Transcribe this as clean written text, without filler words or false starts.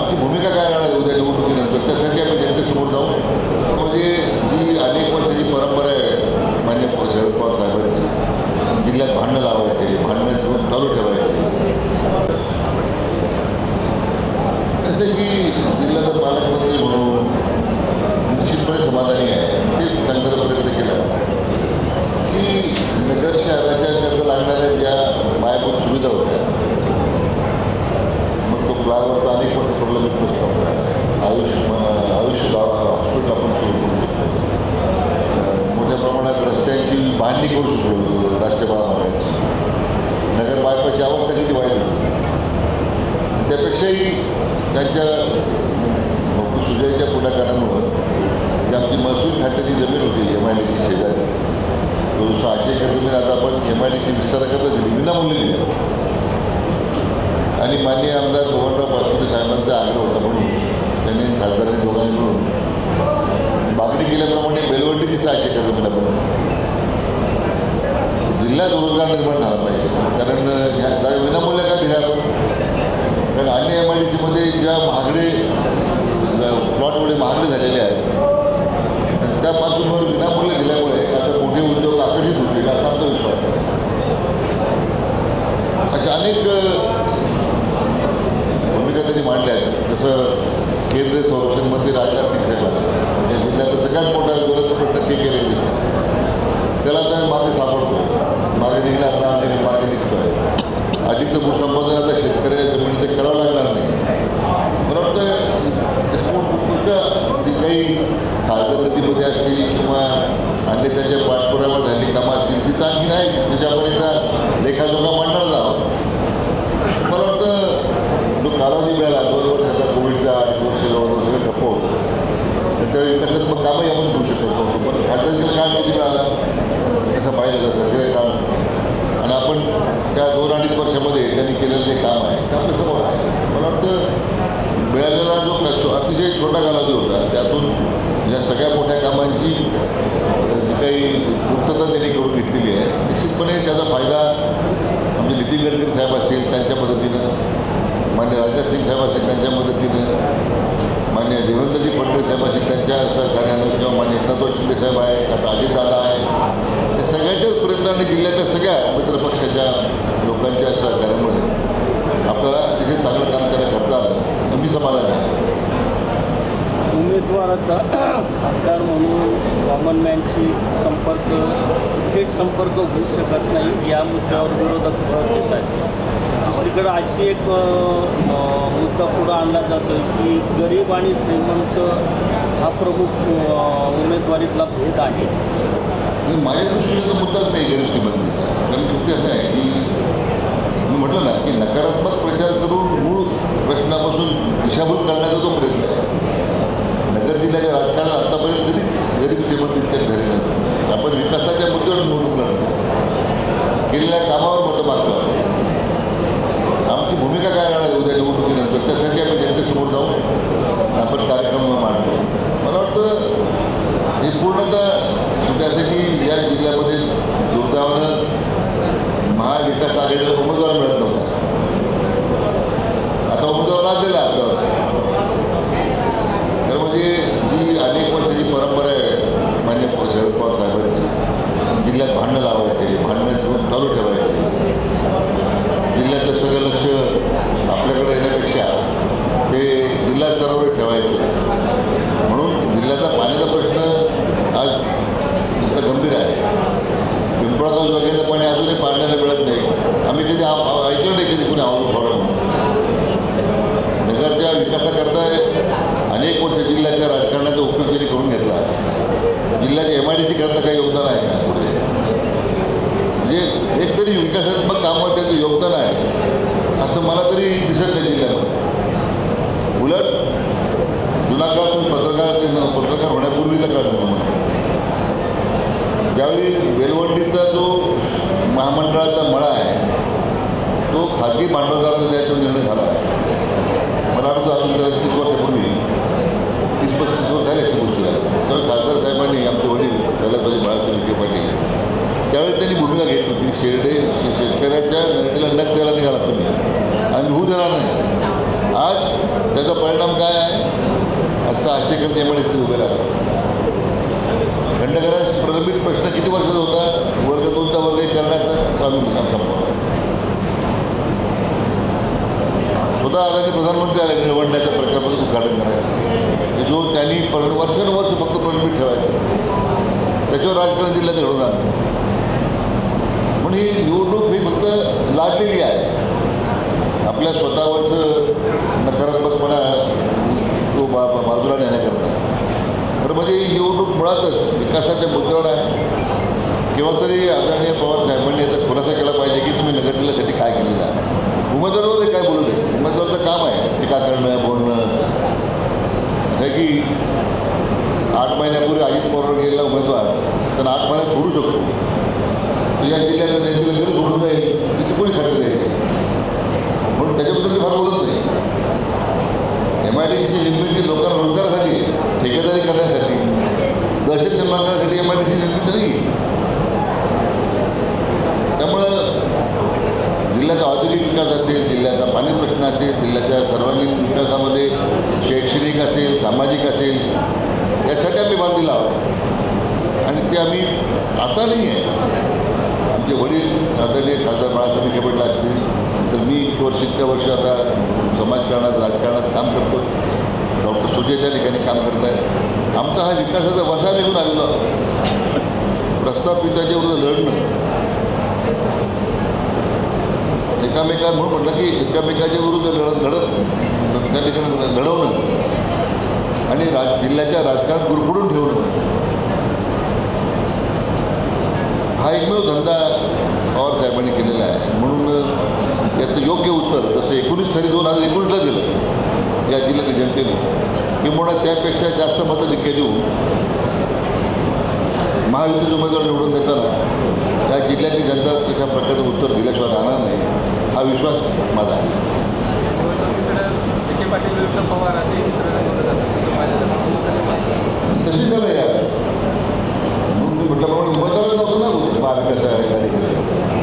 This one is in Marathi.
आमची भूमिका काय राहणार उद्या निवडणुकीनंतर त्यासाठी आम्ही जनतेसमोर जाऊ. म्हणजे जी अनेक वर्षाची परंपरा आहे माननीय शरद पवार साहेबांची, जिल्ह्यात भांडणं लावायचे, भांडणं चालू ठेवायचे, जसे की जिल्ह्याचा पालकमंत्री म्हणून निश्चितपणे समाधानी आहे. तेच सांगण्याचा प्रयत्न केला की नगर शहराच्या लागणाऱ्या ज्या पायाभूत सुविधा होत्या, मग तो फ्लायओव्हरचा अनेक वर्ष प्रलंबित प्रश्न होता. आयुष्य हॉस्पिटल आपण सुरू करू शकतो, मोठ्या प्रमाणात रस्त्यांची बांधणी करू शकतो, राष्ट्रीय महामार्गाची. नगर बायपासची अवस्था किती वाईट होती. त्यापेक्षाही त्यांच्या सुजयच्या पुढाकारामुळं जी आमची महसूल खात्याची जमीन होती MIDC शेजारी, 600 एकर जमीन आता आपण MIDC विस्ताराकरता दिली, विनामूल्य दिली. आणि माननीय आमदार बबनराव पाचपुते साहेबांचा आग्रह होता म्हणून त्यांनी खासदारांनी दोघांनी मिळून मागणी केल्याप्रमाणे बेलवंडीची 600 एकर जमीन आपण जिल्ह्यात रोजगार निर्माण झाला पाहिजे. कारण ह्या विनामूल्य का दिल्या आपण? कारण अन्य MIDCमध्ये ज्या महागडे प्लॉट एवढे महागडे झालेले आहेत, त्या पार्श्वभूमीवर विनामूल्य दिल्यामुळे आता मोठे उद्योग आकर्षित होतील असा आमचा विश्वास आहे. अशा अनेक भूमिका त्यांनी मांडल्या आहेत. जसं केंद्रीय संरक्षण मंत्री राजनाथ सिंग साहेबांनी या जिल्ह्याचा सगळ्यात मोठा विरोध प्रश्न KK रेल्वे स्टेशन, त्याला आता मार्ग सापडतो, मार्ग निघणार नाही, मार्ग निघतो आहे. अधिकचं भूसंपादन आता शेतकऱ्याच्या जमिनीचं करावं लागणार नाही. मला वाटतं जी काही खासदार नदीमध्ये असतील किंवा अन्य त्याच्या पाठपुराव्यावर झालेली कामं असतील ती तर आणखी नाही, त्याच्यापर्यंत लेखाजोखा मांडणार जावं. मला वाटतं जो कालावधी मिळाला 2 वर्षाचा कोविडचा, 8 वर्ष जवळ सगळं ठप्प होतं, त्यावेळी विकासात्मक कामही आपण करू शकत नव्हतो. पण खासदारीला काळ किती मिळाला कसं पाहिलं जातं सगळे काम, आणि आपण त्या 2-2.5 वर्षामध्ये त्यांनी केलेलं जे काम आहे ते आपल्या समोर आहे. मला वाटतं मिळालेला जो अतिशय छोटा कालावधी होता त्यातून या सगळ्या मोठ्या कामांची जी काही पूर्तता त्यांनी करून घेतलेली आहे, निश्चितपणे त्याचा फायदा आमचे नितीन गडकरी साहेब असतील त्यांच्या मदतीनं, मान्य राजनाथ सिंग साहेब असतील त्यांच्या मदतीनं, मान्य देवेंद्रजी फडणवीस साहेब असतील त्यांच्या सहकार्यानं, किंवा मान्य एकनाथ शिंदे साहेब आहेत, आता अजितदादा आहे, या सगळ्यांच्याच प्रयत्नाने जिल्ह्यातल्या सगळ्या मित्रपक्षाच्या लोकांच्या सहकार्यामुळे आपल्याला तिथे चांगलं काम त्यांना करता आलं. मी समाधानी आहे. उमेदवाराचा खासदार म्हणून कॉमन मॅनशी थेट संपर्क होऊ शकत नाही या मुद्द्यावर विरोधक येत आहेत. दुसरीकडे अशी एक मुद्दा पुढं आणला जातो की गरीब आणि श्रीमंत हा प्रमुख उमेदवारीतला भेद आहे. माझ्या दृष्टीने मुद्दाच नाही गरीब श्रीमंतीचा. कारण शेवटी असं आहे की मी म्हटलं ना की नकारात्मक प्रचार करून मूळ प्रश्नापासून दिशाभूल करण्याचा जो प्रयत्न आहे. नगर जिल्ह्याच्या राजकारणात आत्तापर्यंत कधीच गरीब श्रीमंतीच्या झाले नाही. आपण विकासाच्या मुद्द्यावर निवडणूक लढतो, केलेल्या कामावर मतं मागतो. आमची भूमिका काय राहणार उद्या निवडणुकीनंतर त्यासाठी आम्ही जनतेसमोर जाऊन आपण कार्यक्रम मांडतो. मला वाटतं हे पूर्णतः सुट्यासाठी या जिल्ह्यामध्ये दुर्दैवानं महाविकास आघाडीला उमेदवार मिळत नव्हता. आज त्याचा परिणाम काय आहे? आज 600 एकर एमआयडीसी उभे राहतात. खंडकरांचा प्रलंबित प्रश्न किती वर्षाचा होता? वर्ग 2चा वर्ग 1 करण्याचा तो आम्ही काम संपवला. स्वतः आदरणीय प्रधानमंत्री आले निवडण्याच्या प्रकल्पाचं उद्घाटन करायचं, जो त्यांनी वर्षानुवर्ष फक्त प्रलंबित ठेवायचं, त्याच्यावर राजकारण जिल्ह्यात घडवून आणलं. पण ही निवडणूक ही फक्त लादलेली आहे. आपल्या स्वतःवरचं नकारात्मकपणा तो बाजूला नेण्याकरता. तर म्हणजे ही निवडणूक मुळातच विकासाच्या मुद्द्यावर आहे. केव्हा तरी आदरणीय पवार साहेबांनी याचा खुलासा केला पाहिजे की तुम्ही नगर जिल्ह्यासाठी काय केलेलं आहे. उमेदवारावर काय बोलू दे, उमेदवाराचं काम आहे टीका करणं, बोलणं. असं की 8 महिन्यापूर्वी अजित पवारवर गेलेला उमेदवार त्यांना 8 महिन्यात सोडू शकतो. या जिल्ह्याला त्यांची लगेच सोडून जाईल त्याची कोणी खात्री नाही. म्हणून त्याच्याबद्दल ते फार बोलत नाही. एमआयडीसीची निर्मिती लोकांना रोजगारासाठी, ठेकेदारी करण्यासाठी, दहशत निर्माण करण्यासाठी एमआयडीसी निर्मिती नाही. त्यामुळं जिल्ह्याचा औद्योगिक विकास असेल, जिल्ह्याचा पाणी प्रश्न असेल, जिल्ह्याच्या सर्वांगीण विकासामध्ये शैक्षणिक असेल, सामाजिक असेल, यासाठी आम्ही बांध दिला आहोत. आणि ते आम्ही आता नाही आहे. आमचे वडील आदरणीय खासदार बाळासाहेब विखे पाटील असतील, तर मी इतक्या वर्ष आता समाजकारणात, राजकारणात काम करतो. डॉक्टर सुजय त्या ठिकाणी काम करत आहेत. आमचा हा विकासाचा वसा निघून आलेलो आहोत. प्रस्थापिताच्या विरुद्ध लढणं, एकामेका म्हणून म्हटलं की एकामेकाच्या विरुद्ध लढत त्या ठिकाणी लढवणं आणि जिल्ह्याच्या राजकारणात गुरफडून ठेवणं, हा एकमेव धंदा पवार साहेबांनी केलेला आहे. म्हणून याचं योग्य उत्तर जसं 19 तरी 2019ला दिलं या जिल्ह्याच्या जनतेने, किंवा त्यापेक्षा जास्त मताधिक्य देऊन महायुतीचे उमेदवार निवडून देताना त्या जिल्ह्यातली जनता तशा प्रकारचं उत्तर दिल्याशिवाय राहणार नाही, हा विश्वास माझा आहे. तशी काय आहे म्हणून मी म्हटल्याप्रमाणे उमेदवारच नव्हतं ना महाविकास आघाडी केली.